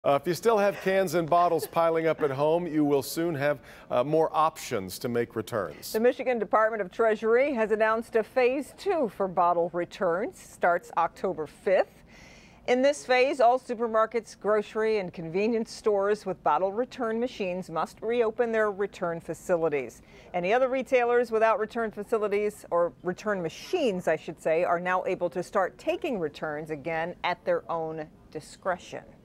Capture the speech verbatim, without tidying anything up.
Uh, if you still have cans and bottles piling up at home, you will soon have uh, more options to make returns. The Michigan Department of Treasury has announced a phase two for bottle returns. Starts October fifth. In this phase, all supermarkets, grocery, and convenience stores with bottle return machines must reopen their return facilities. Any other retailers without return facilities, or return machines, I should say, are now able to start taking returns again at their own discretion.